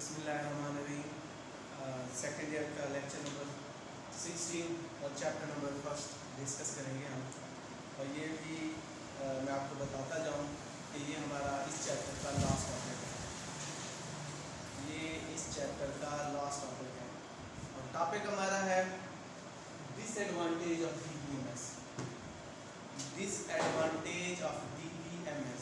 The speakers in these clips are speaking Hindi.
बिस्मिल्लाहिर्रहमानिर्रहीम। सेकेंड ईयर का लेक्चर नंबर 16 और चैप्टर नंबर फर्स्ट डिस्कस करेंगे हम। और ये भी मैं आपको बताता जाऊँ कि ये हमारा इस चैप्टर का लास्ट टॉपिक है। ये इस चैप्टर का लास्ट टॉपिक है और टॉपिक हमारा है disadvantage of DBMS। Disadvantage of DBMS।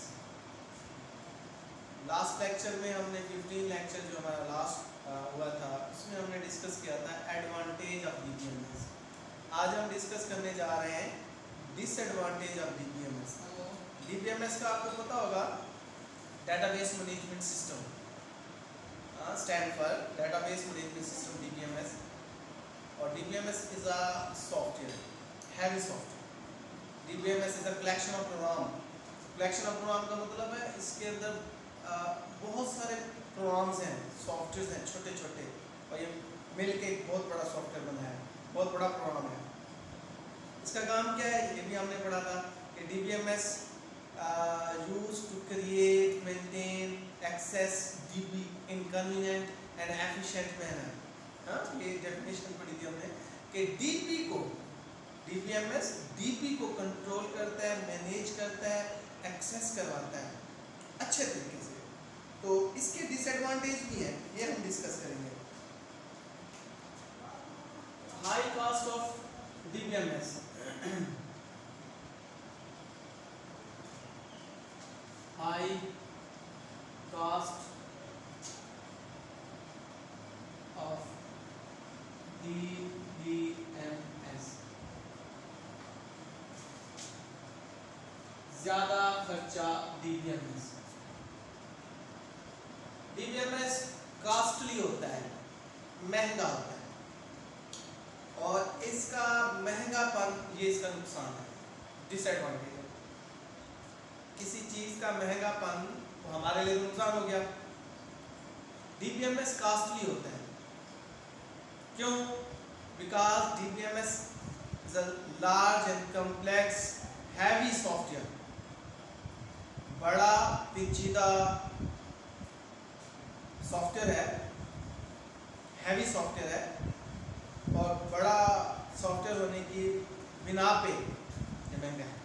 Last lecture में हमने 15 लेक्चर जो हमारा लास्ट हुआ था उसमें हमने डिस्कस किया था एडवांटेज ऑफ DBMS। आज हम डिस्कस करने जा रहे हैं डिसएडवांटेज ऑफ DBMS। DBMS का आपको पता होगा database management system, stand for database management system DBMS। और DBMS is a software, heavy software. DBMS is a collection of program. Collection of program का मतलब है इसके अंदर बहुत सारे प्रोग्राम्स हैं, सॉफ्टवेयर हैं छोटे छोटे, और ये मिलके एक बहुत बड़ा सॉफ्टवेयर बना है, बहुत बड़ा प्रोग्राम है। इसका काम क्या है ये भी हमने पढ़ा था कि DBMS use to create, maintain, access DB in convenient and efficient manner. ये डेफिनेशन पढ़ी थी हमने कि DBMS DB को कंट्रोल करता है, मैनेज करता है, एक्सेस करवाता है अच्छे तरीके से। तो इसके डिसएडवांटेज भी हैं, ये हम डिस्कस करेंगे। High cost of DBMS। High cost of DBMS, ज्यादा खर्चा DBMS। DBMS कॉस्टली होता है, महंगा होता है, और इसका महंगापन ये इसका नुकसान है, डिसएडवांटेज है। किसी चीज का महंगापन तो हमारे लिए नुकसान हो गया। DBMS कॉस्टली होता है, क्यों? Because DBMS is a large and complex heavy software. बड़ा पेचीदा सॉफ्टवेयर है, हैवी सॉफ्टवेयर है, और बड़ा सॉफ्टवेयर होने की बिना पे ये महंगा है।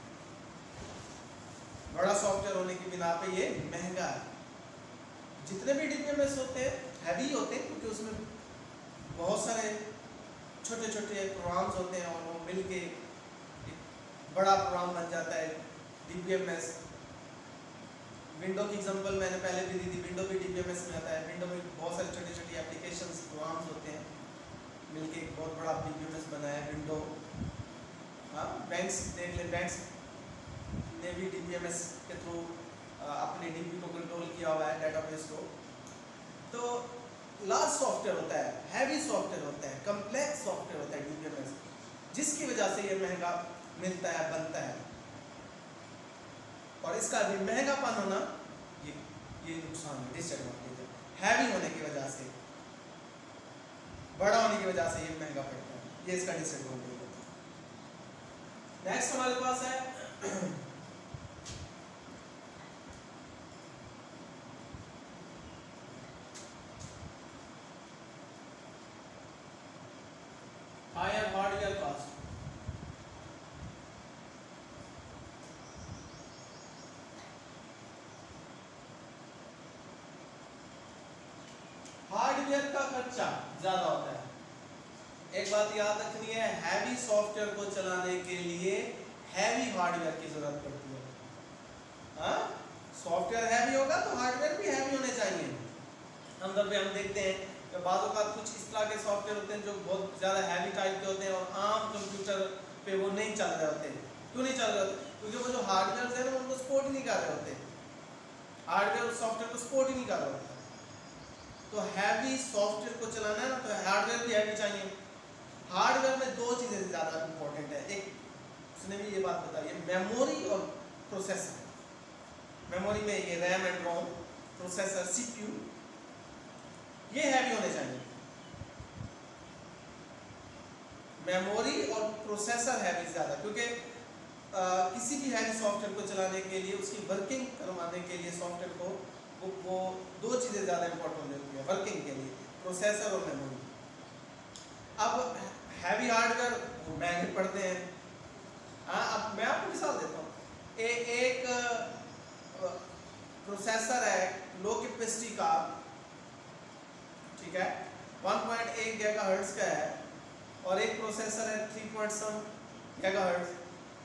बड़ा सॉफ्टवेयर होने की बिना पे ये महंगा है। जितने भी DBMS होते हैं हैवी होते हैं क्योंकि उसमें बहुत सारे छोटे छोटे प्रोग्राम्स होते हैं और वो मिलके एक बड़ा प्रोग्राम बन जाता है। DBMS विंडो की एग्जांपल मैंने पहले भी दी थी, विंडो भी DBMS में आता है। विंडो में बहुत सारे छोटी छोटी एप्लीकेशंस प्रोग्राम्स होते हैं, मिलके एक बहुत बड़ा DBMS बना है विंडो। बैंक्स देख ले, बैंक्स ने भी DBMS के थ्रू अपने DB को कंट्रोल किया हुआ है, डेटाबेस को। तो लार्ज सॉफ्टवेयर होता है, हैवी सॉफ्टवेयर होता है, कम्प्लेक्स सॉफ्टवेयर होता है DBMS, जिसकी वजह से ये महंगा मिलता है, बनता है। और इसका भी महंगापन होना ये नुकसान है, डिसएडवांटेज है। हैवी होने की वजह से, बड़ा होने की वजह से ये महंगा पड़ता है, ये इसका डिसएडवांटेज है। नेक्स्ट हमारे पास है हायर हार्डवेयर कॉस्ट। हार्डवेयर का खर्चा ज्यादा होता है। एक बात याद रखनी है, हैवी सॉफ्टवेयर को चलाने के लिए हैवी हार्डवेयर की जरूरत पड़ती है। सॉफ्टवेयर हैवी होगा तो हार्डवेयर भी हैवी होने चाहिए। अंदर पे हम देखते हैं कि बाज़ों का कुछ इस तरह के सॉफ्टवेयर होते हैं जो बहुत ज़्यादा हैवी टाइप के होते हैं और आम कंप्यूटर पे वो नहीं चल रहे होते। क्यों नहीं चल रहे होते? क्योंकि वो जो हार्डवेयर है ना उनको सपोर्ट ही नहीं कर रहे होते, हार्डवेयर सॉफ्टवेयर को सपोर्ट ही नहीं कर रहे होते। तो हैवी सॉफ्टवेयर को चलाना है ना तो हार्डवेयर भी हैवी चाहिए। हार्डवेयर में दो चीज़ें ज़्यादा इंपॉर्टेंट है, एक उसने भी ये बात बताई है, मेमोरी और प्रोसेसर। मेमोरी में ये RAM and ROM, processor CPU, ये हैवी होने चाहिए। मेमोरी और प्रोसेसर हैवी ज़्यादा, क्योंकि किसी भी हैवी सॉफ्टवेयर को चलाने के लिए, उसकी वर्किंग करवाने के लिए सॉफ्टवेयर को वो दो चीज़ें ज़्यादा इंपॉर्टेंट होती हैं वर्किंग के लिए, प्रोसेसर और मेमोरी। अब हैवी हार्डवेयर वो महंगे पड़ते हैं। हाँ, अब मैं आपको मिसाल देता हूँ, एक प्रोसेसर है लो कैपेसिटी का, ठीक है, 1.8 गीगाहर्ट्ज का है, और एक प्रोसेसर है 3 गीगाहर्ट्ज।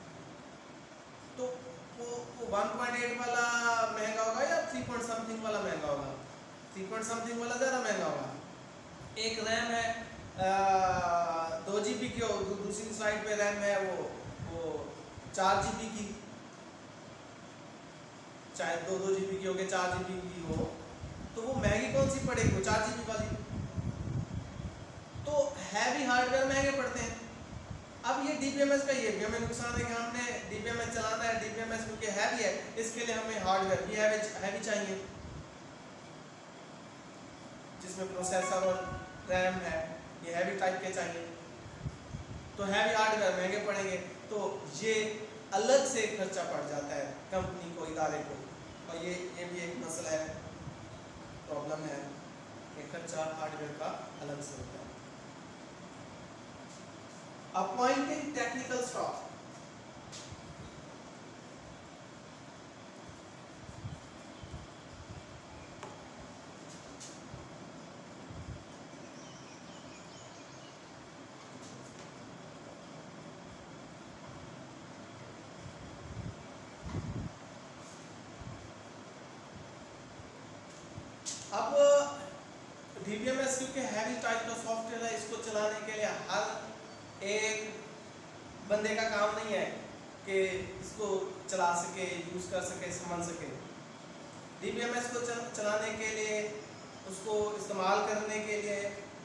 तो वो 1.8 वाला महंगा होगा या 3 समथिंग वाला महंगा होगा? 3 समथिंग वाला ज़्यादा महंगा होगा। एक रैम है 2 GB की, दूसरी साइड पे रैम है वो 4 GB की, चाहे 2 GB की हो गया 4 GB की हो, तो वो महंगी कौन सी पड़ेगी? वो 4 GB वाली। तो हैवी हार्डवेयर महंगे पड़ते हैं। अब ये DBMS का ये भी हमें नुकसान है कि हमने DBMS चलाना है, DBMS क्योंकि हैवी है, इसके लिए हमें हार्डवेयर भी हैवी चाहिए, जिसमें प्रोसेसर और रैम है, ये हैवी टाइप के चाहिए। तो हैवी हार्डवेयर महंगे पड़ेंगे, तो ये अलग से खर्चा पड़ जाता है कंपनी को, इदारे को, और ये भी एक मसला है, प्रॉब्लम है कि खर्चा हार्डवेयर का अलग से होता है। Appointing technical staff. अब DBMS क्योंकि हैवी टाइप का सॉफ्टवेयर है, इसको चलाने के लिए हर एक बंदे का काम नहीं है कि इसको चला सके, यूज़ कर सके, समझ सके। DBMS को चलाने के लिए, उसको इस्तेमाल करने के लिए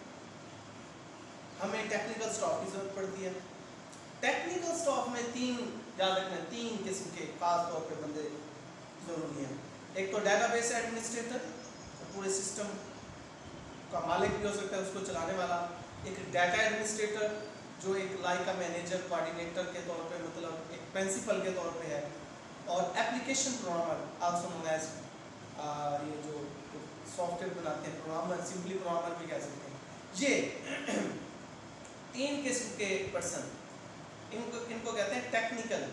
हमें टेक्निकल स्टाफ की ज़रूरत पड़ती है। टेक्निकल स्टाफ में तीन किस्म के खास तौर पे बंदे ज़रूरी हैं। एक तो डेटाबेस एडमिनिस्ट्रेटर, पूरे सिस्टम का मालिक भी हो सकता है, उसको चलाने वाला। एक डाटा एडमिनिस्ट्रेटर जो एक लाइक का मैनेजर, कोऑर्डिनेटर के तौर पे, मतलब एक प्रिंसिपल के तौर पे है। और application programmer, also known as, ये जो सॉफ्टवेयर बनाते हैं, प्रोग्रामर, सिंपली प्रोग्रामर भी कह सकते हैं। ये 3 किस्म के पर्सन, इनको कहते हैं टेक्निकल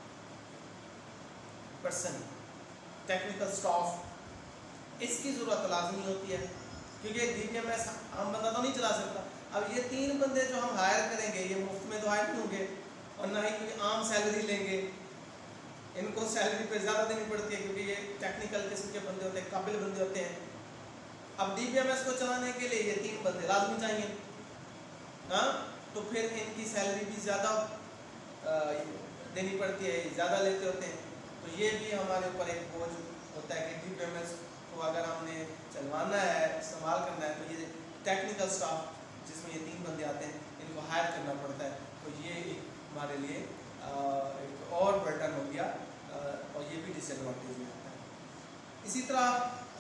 पर्सन, टेक्निकल स्टाफ। इसकी ज़रूरत लाजमी होती है क्योंकि DBMS हम बंदा तो नहीं चला सकता। अब ये 3 बंदे जो हम हायर करेंगे, ये मुफ्त में तो हायर नहीं होंगे, और ना ही कोई आम सैलरी लेंगे। इनको सैलरी पे ज़्यादा देनी पड़ती है क्योंकि ये टेक्निकल किस्म के बंदे होते हैं, काबिल बंदे होते हैं। अब DBMS को चलाने के लिए ये 3 बंदे लाजमी चाहिए। हाँ, तो फिर इनकी सैलरी भी ज़्यादा देनी पड़ती है, ज़्यादा लेते होते हैं। तो ये भी हमारे ऊपर एक बोझ होता है कि DBMS को अगर हमने चलवाना है, इस्तेमाल करना है, तो ये टेक्निकल स्टाफ जिसमें ये 3 बंदे आते हैं, इनको हायर करना पड़ता है। तो ये एक हमारे लिए एक और बर्डन हो गया, और ये भी डिसएडवांटेज में आता है। इसी तरह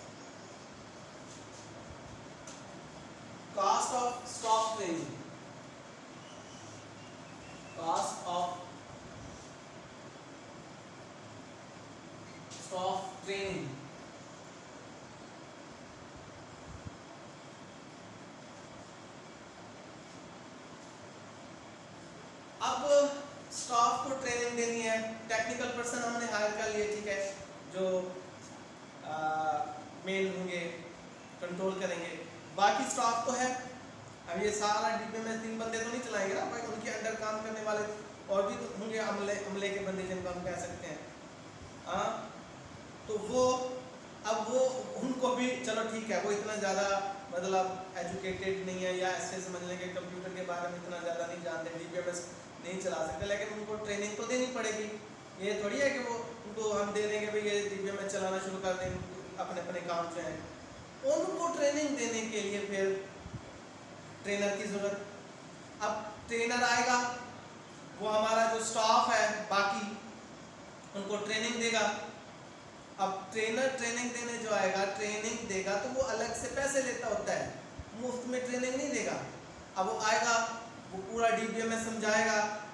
cost of staff training, cost of staff training. अब स्टाफ को ट्रेनिंग देनी है, टेक्निकल पर्सन हमने हायर कर लिए, ठीक है, जो मेन होंगे, कंट्रोल करेंगे। बाकी स्टाफ तो है। अब ये सारा DBMS 3 बंदे तो नहीं चलाएंगे ना भाई, उनके अंडर काम करने वाले और भी तो होंगे, अमले के बंदे जिनको हम कह सकते हैं। हाँ, तो वो उनको भी चलो ठीक है, वो इतना ज़्यादा मतलब एजुकेटेड नहीं है, या ऐसे समझ लेंगे कंप्यूटर के बारे में इतना ज़्यादा नहीं जानते, DBMS नहीं चला सकते, लेकिन उनको ट्रेनिंग तो देनी पड़ेगी। ये थोड़ी है कि वो उनको हम दे देंगे भाई ये DBMS चलाना शुरू कर देंगे, अपने अपने काम जो हैं। उनको ट्रेनिंग देने के लिए फिर ट्रेनर की ज़रूरत। अब ट्रेनर आएगा, वो हमारा जो स्टाफ है बाकी उनको ट्रेनिंग देगा। अब ट्रेनर ट्रेनिंग देने जो आएगा, ट्रेनिंग देगा तो वो अलग से पैसे लेता होता है, मुफ्त में ट्रेनिंग नहीं देगा। अब वो आएगा, वो पूरा DBMS समझाएगा,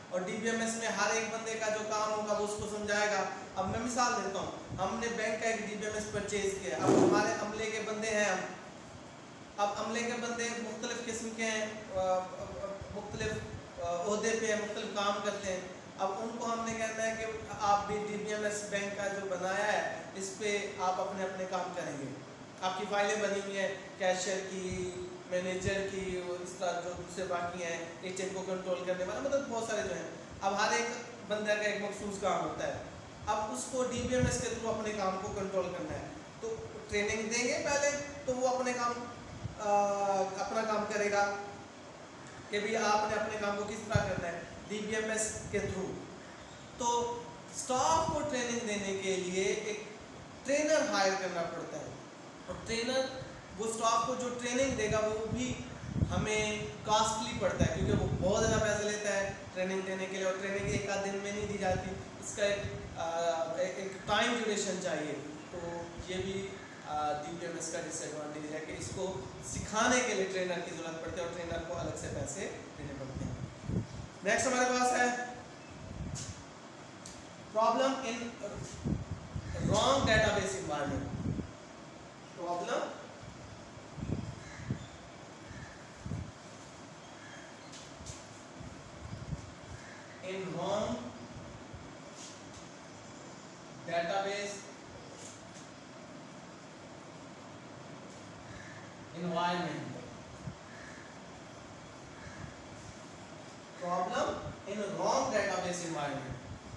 और डीबीएमएस में हर एक बंदे का जो काम होगा वो उसको समझाएगा। अब मैं मिसाल देता हूँ, हमने बैंक का एक डीबीएमएस परचेज किया, अब हमारे अमले के बंदे हैं अब अमले के बंदे मुख्तलिफ किस्म के हैं, मुख्तलिफ ओहदे पे हैं, मुख्तलिफ काम करते हैं। अब उनको हमने कहना है कि आप भी डीबीएमएस बैंक का जो बनाया है इस पे आप अपने अपने काम करेंगे। आपकी फाइलें बनी हुई हैं कैशियर की, मैनेजर की, और इस तरह जो दूसरे बाकी हैं एचएम को कंट्रोल करने वाला, मतलब बहुत सारे जो हैं। अब हर एक बंदे का एक मखसूस काम होता है, अब उसको डीबीएमएस के थ्रू अपने काम को कंट्रोल करना है। तो ट्रेनिंग देंगे पहले तो वो अपने काम अपना काम करेगा कि भाई आपने अपने काम को किस तरह करना है डीबीएमएस के थ्रू। तो स्टाफ को ट्रेनिंग देने के लिए एक ट्रेनर हायर करना पड़ता है, और ट्रेनर वो स्टाफ को जो ट्रेनिंग देगा वो भी हमें कॉस्टली पड़ता है, क्योंकि वो बहुत ज़्यादा पैसे लेता है ट्रेनिंग देने के लिए, और ट्रेनिंग एक आध दिन में नहीं दी जाती, इसका एक टाइम ड्यूरेशन चाहिए। तो ये भी डीबीएमएस का डिसएडवांटेज है कि इसको सिखाने के लिए ट्रेनर की ज़रूरत पड़ती है, और ट्रेनर को अलग से पैसे देने पड़ते हैं। नेक्स्ट हमारे पास है problem in wrong database environment. Problem in wrong database environment. Problem in wrong database environment.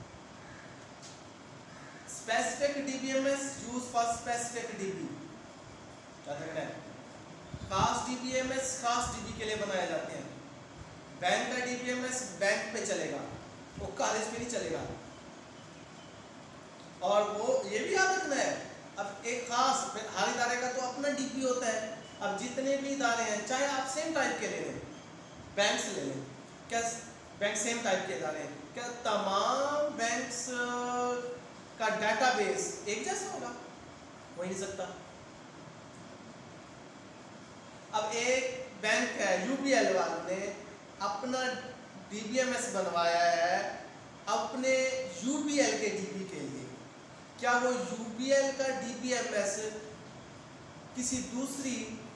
Specific DBMS used for specific DB. क्या कहते हैं? खास DBMS खास DB के लिए बनाए जाते हैं। बैंक का DBMS बैंक पे चलेगा, वो कॉलेज में नहीं चलेगा। और वो ये भी याद रखना है, अब एक खास हर इदारे का तो अपना डीपी होता है। अब जितने भी इदारे हैं, चाहे आप सेम टाइप के ले लें, बैंक से ले लें, क्या बैंक सेम टाइप के इदारे हैं, क्या तमाम बैंक्स का डेटाबेस एक जैसा होगा? हो ही नहीं सकता। अब एक बैंक है, यूपीएल वालों ने अपना डीबीएमएस बनवाया है अपने यूपीएल के डीबी के लिए, क्या वो यूपीएल का डीबीएमएस किसी दूसरी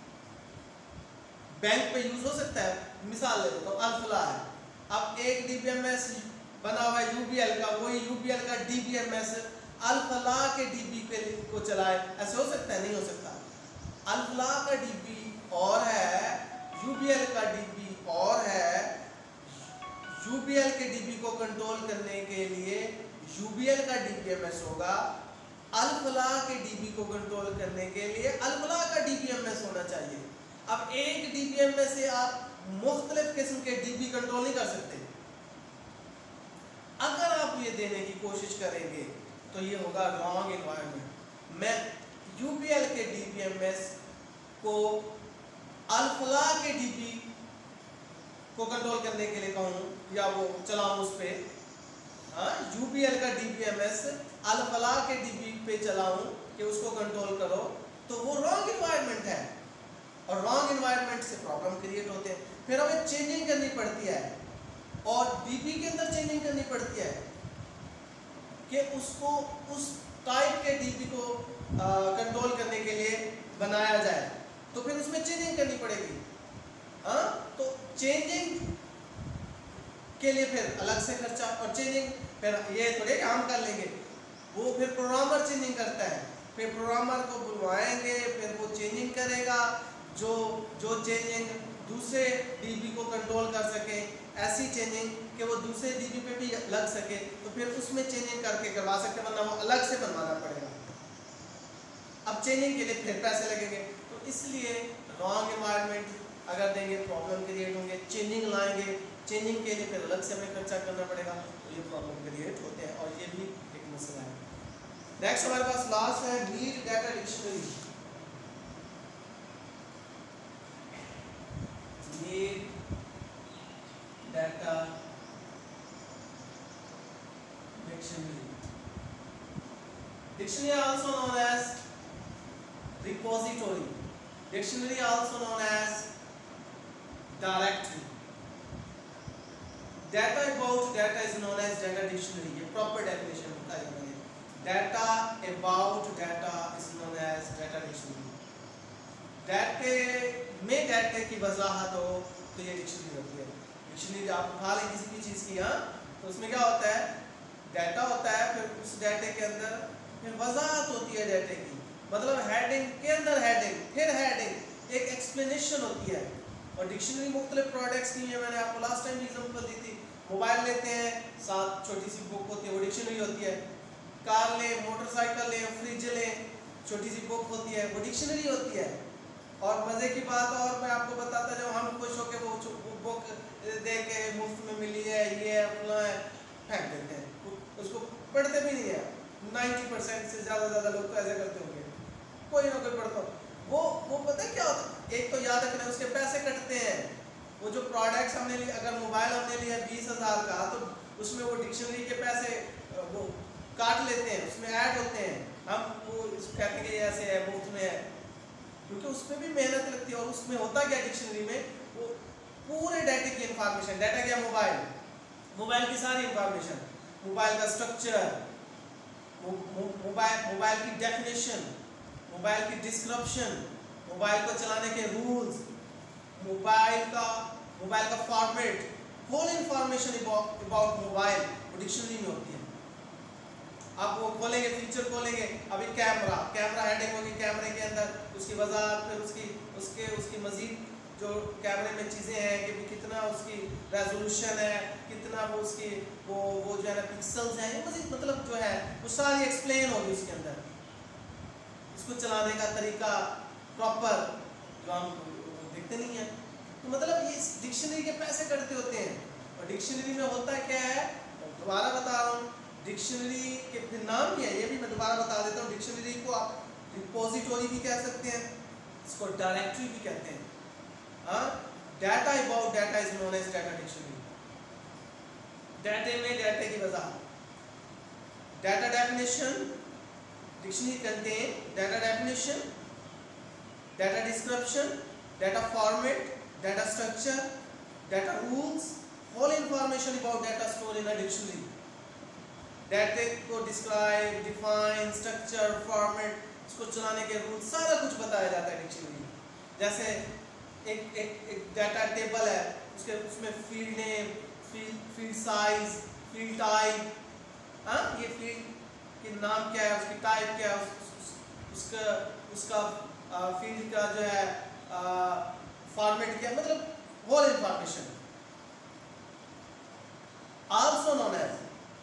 बैंक पे यूज हो सकता है? मिसाल ले लेता हूँ, अल्फला है, अब एक डीबीएमएस बना हुआ है यूपीएल का, वही यूपीएल का डीबीएमएस अल्फला के डीबी को चलाए, ऐसे हो सकता है? नहीं हो सकता। अल्फला का डीबी और है, यूपीएल का डीबी और है। यूपीएल के डीबी को कंट्रोल करने के लिए यूपीएल का डीबीएमएस होगा, अल्फला के डीबी को कंट्रोल करने के लिए अल्फला का डीबीएमएस होना चाहिए। अब एक डीबीएमएस से आप मुख्तलिफ किस्म के डीबी कंट्रोल नहीं कर सकते। अगर आप ये देने की कोशिश करेंगे तो ये होगा रॉन्ग एनवायरनमेंट। मैं यूपीएल के डीबीएमएस को अल्फला के डीबी को कंट्रोल करने के लिए कहूँ या वो चलाऊँ उस पर, हाँ, यूपीएल का डीबीएमएस अल्फला के डीबी पे चलाऊँ कि उसको कंट्रोल करो, तो वो रॉन्ग एनवायरनमेंट है, और रॉन्ग एनवायरनमेंट से प्रॉब्लम क्रिएट होते हैं। फिर हमें चेंजिंग करनी पड़ती है, और डीबी के अंदर चेंजिंग करनी पड़ती है कि उसको उस टाइप के डीबी को कंट्रोल करने के लिए बनाया जाए, तो फिर उसमें चेंजिंग करनी पड़ेगी। हाँ, तो चेंजिंग के लिए फिर अलग से खर्चा, और चेंजिंग फिर ये थोड़े कि हम कर लेंगे, वो फिर प्रोग्रामर चेंजिंग करता है, फिर प्रोग्रामर को बुलवाएंगे, फिर वो चेंजिंग करेगा, जो चेंजिंग दूसरे डीबी को कंट्रोल कर सके, ऐसी चेंजिंग कि वो दूसरे डीबी पे भी लग सके, तो फिर उसमें चेंजिंग करके करवा सकते हैं, वरना वो अलग से बनवाना पड़ेगा। अब चेंजिंग के लिए फिर पैसे लगेंगे, तो इसलिए रॉन्ग एनवायरनमेंट अगर देंगे प्रॉब्लम क्रिएट होंगे। चेंजिंग लाएंगे, चेंजिंग के लिए फिर अलग से हमें खर्चा करना पड़ेगा, तो ये प्रॉब्लम क्रिएट होते हैं, और ये भी एक मसला है। नेक्स्ट हमारे पास लास्ट है need data dictionary. Need data dictionary, dictionary also known as repository, dictionary also known as directory. Data about data is known as data dictionary, ये प्रॉपर डेफिनेशन बताया मैंने। Data about data is known as data dictionary. डाटे में डाटे की वजाहत हो तो ये डिक्शनरी होती है। डिक्शनरी आप उठा लें किसी भी चीज़ की, हाँ, तो उसमें क्या होता है, डाटा होता है, फिर उस डाटे के अंदर फिर वजाहत होती है डाटे की, मतलब हेडिंग के अंदर हेडिंग, फिर हेडिंग, एक एक्सप्लेनेशन होती है। और डिक्शनरी मुख्तलिफ प्रोडक्ट्स की है, मैंने आपको लास्ट टाइम एग्जांपल दी थी। मोबाइल लेते हैं, साथ छोटी सी बुक होती है, वो डिक्शनरी होती है। कार लें, मोटरसाइकिल लें, फ्रिज लें, छोटी सी बुक होती है, वो डिक्शनरी होती है। और मज़े की बात और मैं आपको बताता, जब हम खुश होकर वो बुक दे के मुफ्त में मिली है, ये अपना है, फेंक देते हैं, उसको पढ़ते भी नहीं है। 90% से ज़्यादा लोग तो ऐसे करते होंगे, कोई ना कोई पढ़ता हो। वो पता है क्या होता है, एक तो याद रखना, उसके पैसे कटते हैं। वो जो प्रोडक्ट्स हमने लिए, अगर मोबाइल हमने लिया 20,000 का, तो उसमें वो डिक्शनरी के पैसे वो काट लेते हैं, उसमें ऐड होते हैं। हम वो कहते हैं कि ऐसे है, मुफ्त में है, क्योंकि उसमें भी मेहनत लगती है। और उसमें होता क्या, डिक्शनरी में वो पूरे डाटा की इंफॉर्मेशन, डाटा क्या, मोबाइल की सारी इंफॉर्मेशन, मोबाइल का स्ट्रक्चर, मोबाइल की डेफिनेशन, मोबाइल की डिस्क्रिप्शन, मोबाइल को चलाने के रूल्स, मोबाइल का format, whole information about mobile dictionary में होती है। आप वो खोलेंगे, फीचर खोलेंगे, अभी कैमरा हेडिंग होगी, कैमरे के अंदर उसकी वजाहत, फिर उसकी मजीद जो कैमरे में चीज़ें हैं कि कितना उसकी रेजोल्यूशन है, कितना वो उसकी वो जो है ना पिक्सल्स हैं, ये मजीद मतलब जो है वो सारी एक्सप्लेन होगी उसके अंदर। इसको चलाने का तरीका प्रॉपर, जो हम देखते नहीं है। तो मतलब ये डिक्शनरी के पैसे कटते होते हैं। और डिक्शनरी में होता क्या है, दोबारा बता रहा हूँ, डिक्शनरी के फिर नाम क्या है ये भी मैं दोबारा बता देता हूँ। डिक्शनरी को आप रिपोजिटरी भी कह सकते हैं, इसको डायरेक्टरी भी कहते हैं। Data about data is known as data dictionary. डाटे में डाटे की वजाहत, data definition, dictionary content data definition, data description, data format, data structure, data rules, whole information about data store in a dictionary. डाटे को डिस्क्राइब, डिफाइन, स्ट्रक्चर, फॉर्मेट, इसको चलाने के रूल, सारा कुछ बताया जाता है डिक्शनरी। जैसे एक डाटा टेबल है, उसमें field name, field size, field type, ये फील्ड के नाम क्या है, उसकी टाइप क्या है, उसका फील्ड का जो है फॉर्मेट क्या है, मतलब whole information. Also known as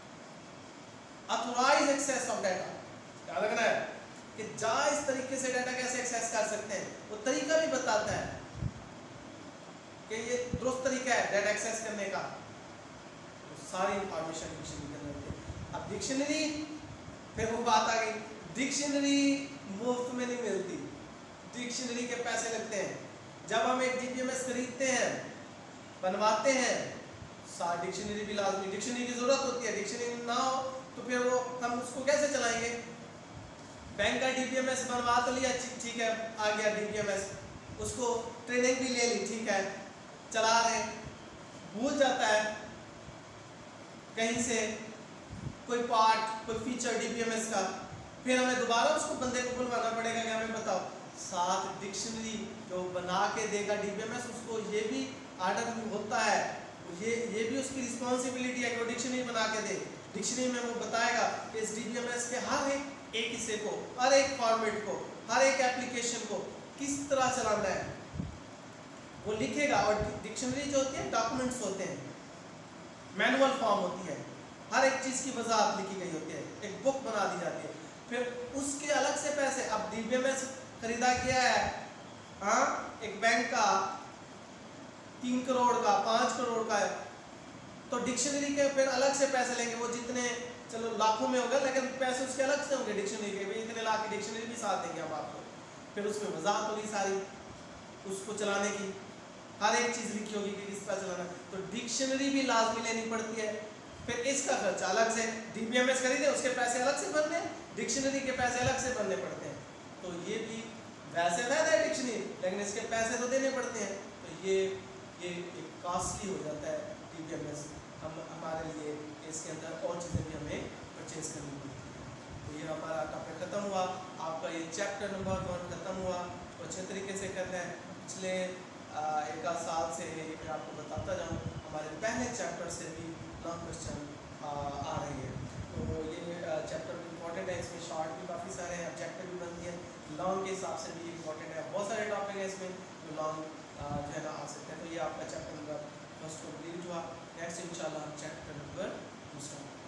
authorize access of data. याद रखना है कि जायज तरीके से डाटा कैसे एक्सेस कर सकते हैं, वो तरीका भी बताता है कि ये दुरुस्त तरीका है डाटा एक्सेस करने का। तो सारी इंफॉर्मेशन डिक्शनरी के अंदर होती है। अब डिक्शनरी, फिर वो बात आ गई, डिक्शनरी मुफ्त में नहीं मिलती, डिक्शनरी के पैसे लगते हैं। जब हम एक डीबीएमएस खरीदते हैं, बनवाते हैं, सारी डिक्शनरी भी लाजमी, डिक्शनरी की जरूरत होती है। डिक्शनरी ना हो तो फिर वो हम उसको कैसे चलाएंगे। बैंक का डीबीएमएस बनवा तो लिया, ठीक है, आ गया डीबीएमएस, उसको ट्रेनिंग भी ले ली, ठीक है, चला रहे, भूल जाता है कहीं से कोई पार्ट, कोई फीचर डीबीएमएस का, फिर हमें दोबारा उसको बंदे को बुलवाना पड़ेगा कि हमें बताओ। साथ डिक्शनरी जो बना के देगा डीबीएमएस, उसको ये भी आर्डर होता है, ये भी उसकी रिस्पॉन्सिबिलिटी है कि वो डिक्शनरी बना के दे। डिक्शनरी में वो बताएगा कि इस डीबीएमएस के हर एक हिस्से को, हर एक फॉर्मेट को, हर एक एप्लीकेशन को किस तरह चलाना है, वो लिखेगा। और डिक्शनरी जो होती है डॉक्यूमेंट्स होते हैं, मैनुअल फॉर्म होती है, हर एक चीज़ की वजाहत लिखी गई होती है, एक बुक बना दी जाती है। फिर उसके अलग से पैसे, अब डीबीएमएस खरीदा गया है, हाँ, एक बैंक का 3 करोड़ का, 5 करोड़ का है, तो डिक्शनरी के फिर अलग से पैसे लेंगे। वो जितने, चलो लाखों में होगा, लेकिन पैसे उसके अलग से होंगे डिक्शनरी के, भाई इतने लाख की डिक्शनरी भी साथ देंगे हम आपको। फिर उसमें वजाहत होगी सारी उसको चलाने की, हर एक चीज़ लिखी होगी कि किस तरह चलाना। तो डिक्शनरी भी लाजमी लेनी पड़ती है। फिर इसका खर्चा अलग से, डीबीएमएस खरीदे उसके पैसे अलग से भरने, डिक्शनरी के पैसे अलग से भरने पड़ते हैं। तो ये भी वैसे फायदा है डिक्शनरी, लेकिन इसके पैसे तो देने पड़ते हैं। तो ये कॉस्टली हो जाता है डीबीएमएस। हमारे लिए इसके अंदर और चीज़ें भी हमें परचेज करनी पड़ती हैं। तो ये हमारा टॉपिक ख़त्म हुआ, आपका ये चैप्टर नंबर 1 ख़त्म हुआ। तो अच्छे तरीके से करना है। पिछले एक आध साल से मैं आपको बताता जाऊँ, हमारे पहले चैप्टर से भी लॉन्ग क्वेश्चन आ रही है। तो ये चैप्टर इंपॉर्टेंट है, इसमें शॉर्ट भी काफ़ी सारे हैं, ऑब्जेक्टिव भी बनती है, लॉन्ग के हिसाब से भी इंपॉर्टेंट है। बहुत सारे टॉपिक हैं इसमें जो लॉन्ग जो है ना आ सकते हैं। तो ये आपका चैप्टर नंबर 1 कंप्लीट हुआ। नेक्स्ट इंशाल्लाह चैप्टर नंबर 2